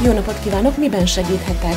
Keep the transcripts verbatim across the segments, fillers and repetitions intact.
Jó napot kívánok, miben segíthetek?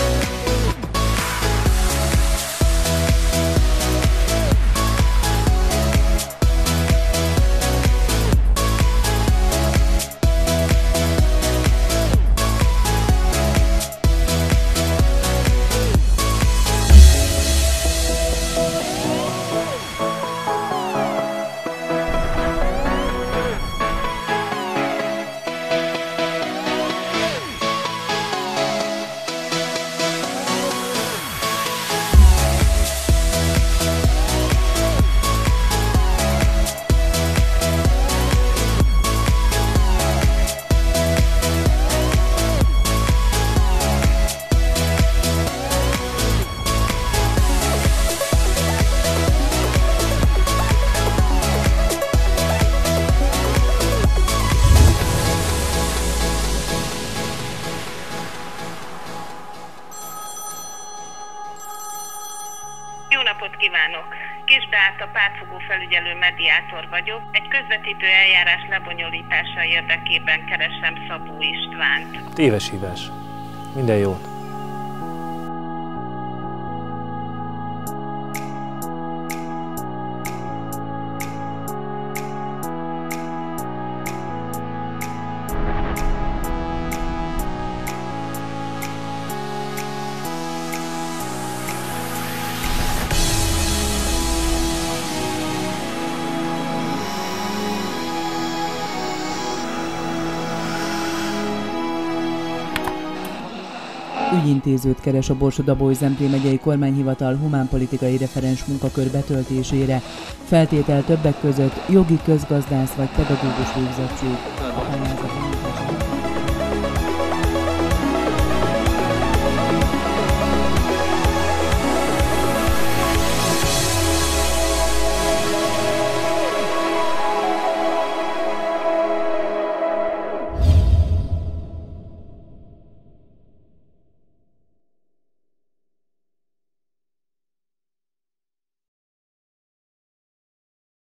Jó napot kívánok! Kis Beáta pártfogó felügyelő mediátor vagyok. Egy közvetítő eljárás lebonyolítása érdekében keresem Szabó Istvánt. Éves hívás. Minden jót! Ügyintézőt keres a Borsod-Abaúj-Zemplén megyei kormányhivatal humánpolitikai referens munkakör betöltésére. Feltétel többek között jogi, közgazdász vagy pedagógus végzettség. A pályázaton